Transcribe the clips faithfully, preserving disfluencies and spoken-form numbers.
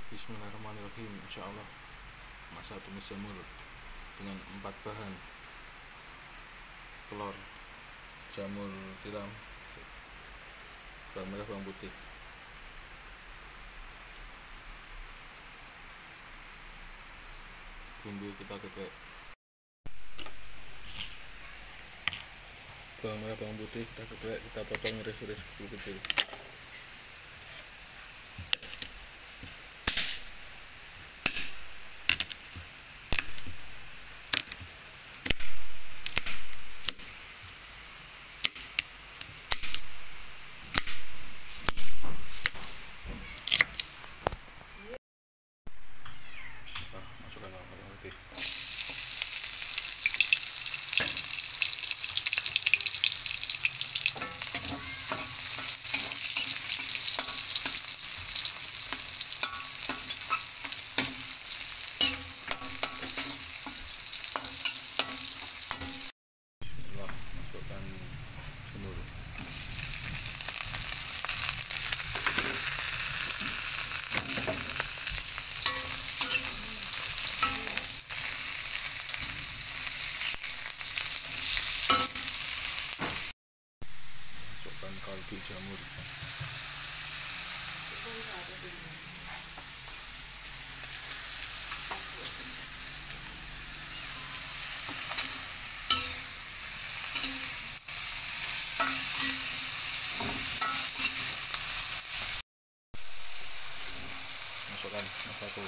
Bismillahirrahmanirrahim. Insya Allah masak tumis jamur dengan empat bahan: telur, jamur tiram, bawang merah, bawang putih. Bumbu kita geprek. Bawang merah, bawang putih kita geprek, kita potong iris-iris kecil-kecil. Masukkan bawang merah putih. Masukkan jamur. Masukkan kaldu jamur. Masukkan satu.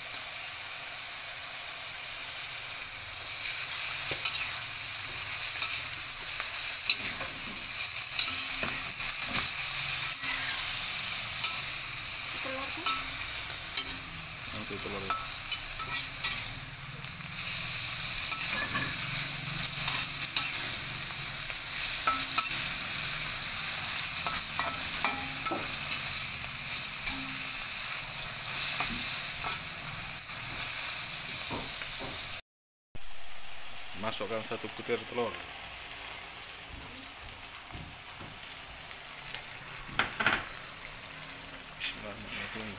Nanti telur. Masukkan satu butir telur. Bismillahirrahmanirrahim.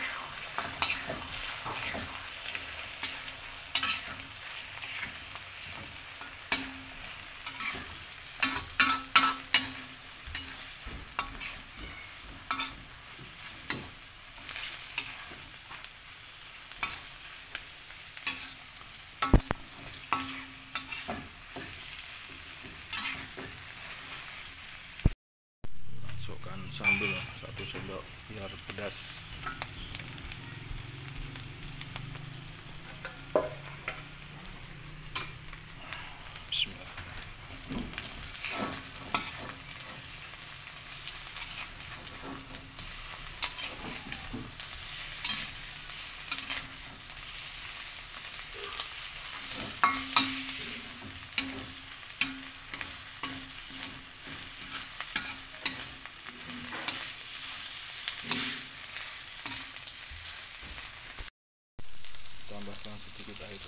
Masukkan sambal satu sendok biar pedas. Bismillah. Tambahkan sedikit air.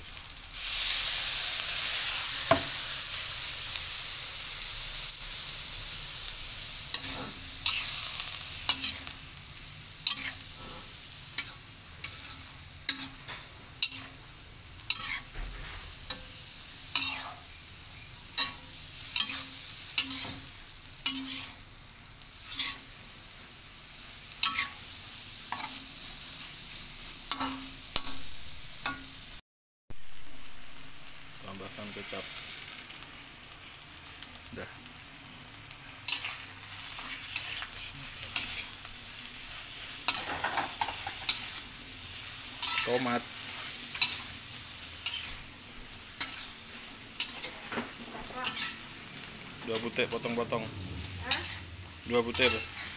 Tambahkan kecap. Dah. Tomat. Dua butir potong-potong. Dua butir.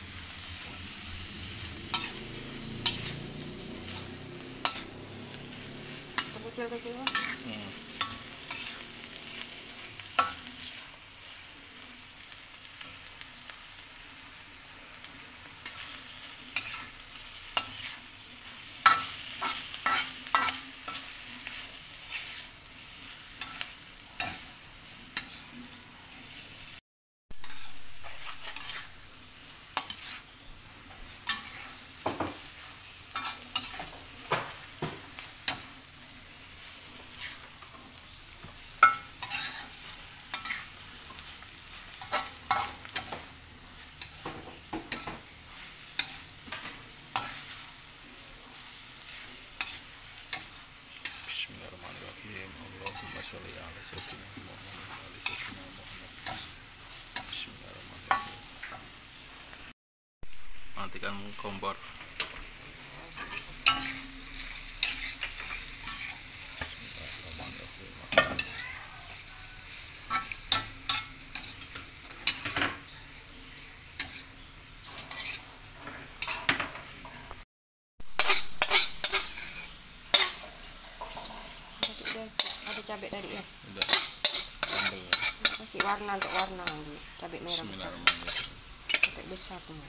Kecil-kecil. Hmm. sayyidina Muhammad wa ala sayyidina Muhammad. Bismillahirrahmanirrahim. Matikan kompor. Ada cabai tadi ya? Udah. Sambal. Kasih warna untuk warna di cabai merah besar. Bismillahirrahmanirrahim. Cabai besar tuh.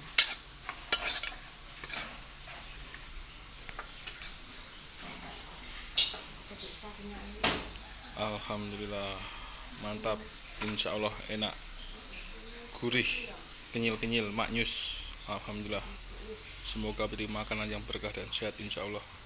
Alhamdulillah, mantap. Insya Allah enak, gurih, kenyil-kenyil, maknyus. Alhamdulillah. Semoga beri makanan yang berkah dan sehat insya Allah.